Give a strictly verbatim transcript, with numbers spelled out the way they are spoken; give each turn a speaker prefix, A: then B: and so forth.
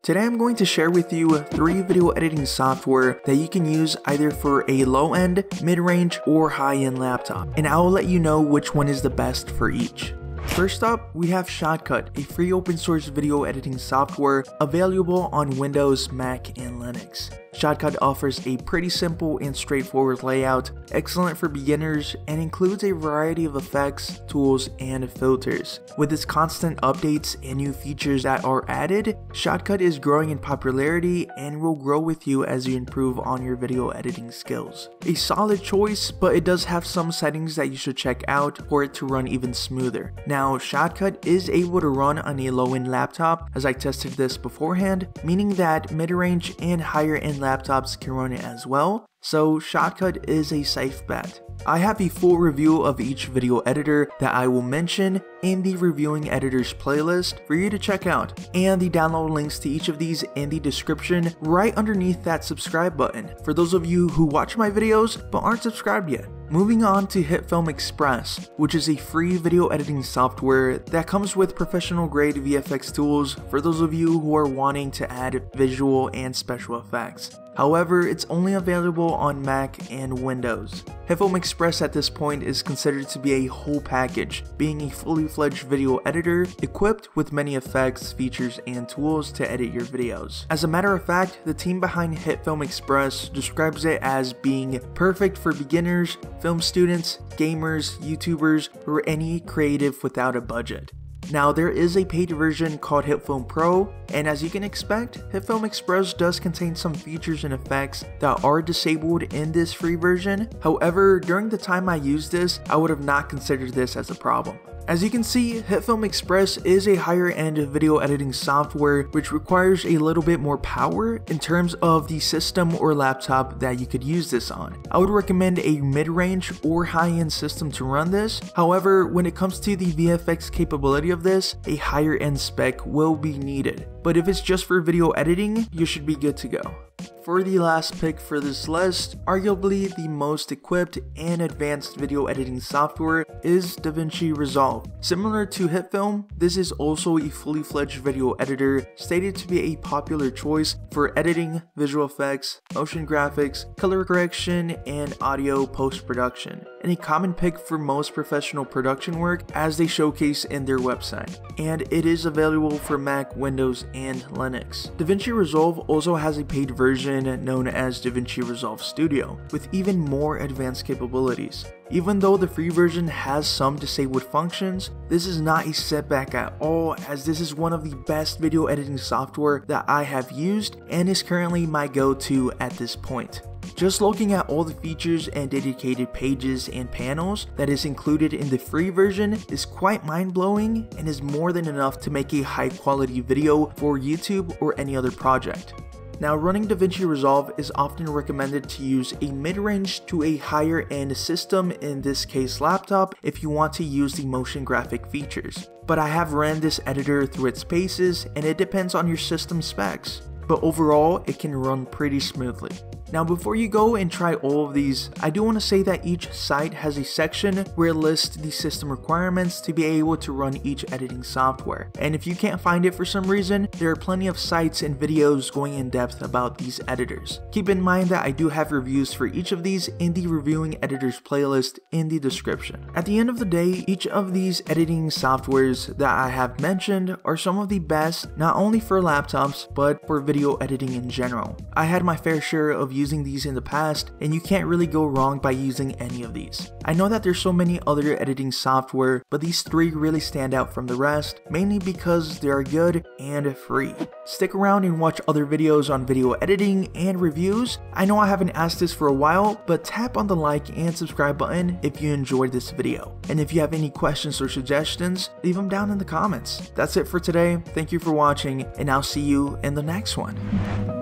A: Today I'm going to share with you three video editing software that you can use either for a low-end, mid-range, or high-end laptop, and I will let you know which one is the best for each. First up, we have Shotcut, a free open source video editing software available on Windows, Mac, and Linux. Shotcut offers a pretty simple and straightforward layout, excellent for beginners, and includes a variety of effects, tools, and filters. With its constant updates and new features that are added, Shotcut is growing in popularity and will grow with you as you improve on your video editing skills. A solid choice, but it does have some settings that you should check out for it to run even smoother. Now, Shotcut is able to run on a low-end laptop, as I tested this beforehand, meaning that mid-range and higher-end laptops can run it as well, so Shotcut is a safe bet. I have a full review of each video editor that I will mention in the reviewing editors playlist for you to check out, and the download links to each of these in the description right underneath that subscribe button for those of you who watch my videos but aren't subscribed yet. Moving on to HitFilm Express, which is a free video editing software that comes with professional grade V F X tools for those of you who are wanting to add visual and special effects. However, it's only available on Mac and Windows. HitFilm Express at this point is considered to be a whole package, being a fully fledged video editor equipped with many effects, features, and tools to edit your videos. As a matter of fact, the team behind HitFilm Express describes it as being perfect for beginners, film students, gamers, YouTubers, or any creative without a budget. Now, there is a paid version called HitFilm Pro, and as you can expect, HitFilm Express does contain some features and effects that are disabled in this free version. However, during the time I used this, I would have not considered this as a problem. As you can see, HitFilm Express is a higher end video editing software which requires a little bit more power in terms of the system or laptop that you could use this on. I would recommend a mid-range or high-end system to run this. However, when it comes to the V F X capability of this, a higher end spec will be needed. But if it's just for video editing, you should be good to go. For the last pick for this list, arguably the most equipped and advanced video editing software is DaVinci Resolve. Similar to HitFilm, this is also a fully fledged video editor stated to be a popular choice for editing, visual effects, motion graphics, color correction, and audio post-production, and a common pick for most professional production work as they showcase in their website. And it is available for Mac, Windows, and Linux. DaVinci Resolve also has a paid version known as DaVinci Resolve Studio, with even more advanced capabilities. Even though the free version has some disabled functions, this is not a setback at all, as this is one of the best video editing software that I have used and is currently my go-to at this point. Just looking at all the features and dedicated pages and panels that is included in the free version is quite mind-blowing and is more than enough to make a high-quality video for YouTube or any other project. Now, running DaVinci Resolve is often recommended to use a mid-range to a higher end system, in this case laptop, if you want to use the motion graphic features. But I have ran this editor through its paces and it depends on your system specs. But overall, it can run pretty smoothly. Now, before you go and try all of these, I do want to say that each site has a section where it lists the system requirements to be able to run each editing software. And if you can't find it for some reason, there are plenty of sites and videos going in depth about these editors. Keep in mind that I do have reviews for each of these in the reviewing editors playlist in the description. At the end of the day, each of these editing softwares that I have mentioned are some of the best, not only for laptops, but for video editing in general. I had my fair share of using these in the past, and you can't really go wrong by using any of these. I know that there's so many other editing software, but these three really stand out from the rest, mainly because they are good and free. Stick around and watch other videos on video editing and reviews. I know I haven't asked this for a while, but tap on the like and subscribe button if you enjoyed this video. And if you have any questions or suggestions, leave them down in the comments. That's it for today. Thank you for watching, and I'll see you in the next one.